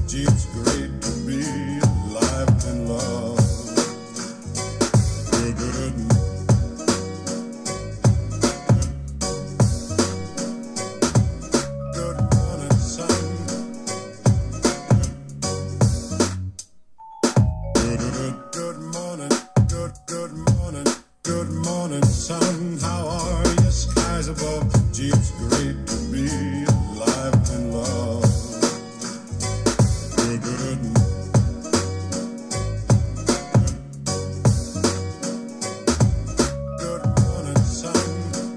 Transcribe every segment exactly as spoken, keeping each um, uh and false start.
Gee, it's great to be alive and love. Good, good, good morning, sun. Good, good, good morning, good, good morning, good morning, sun. How are you? Skies above. Gee, it's great to be alive and love. Good, good, good morning, sun.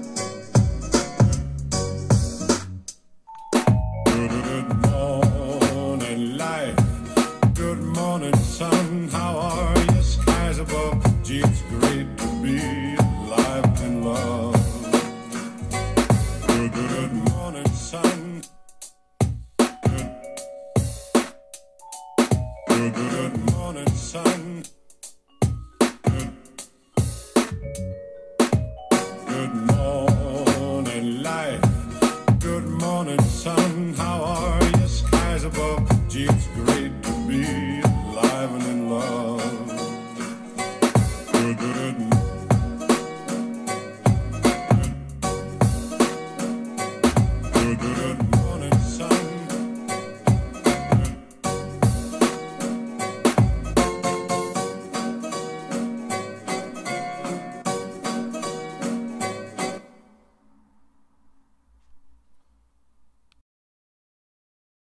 Good, good morning, light. Good morning, sun. How are you? Skies above. Gee, it's great to be alive and love. Good, good morning, sun. Good, good, good morning, sun. Good, good morning, light. Good morning, sun. How are you? Skies above. Gee, it's great.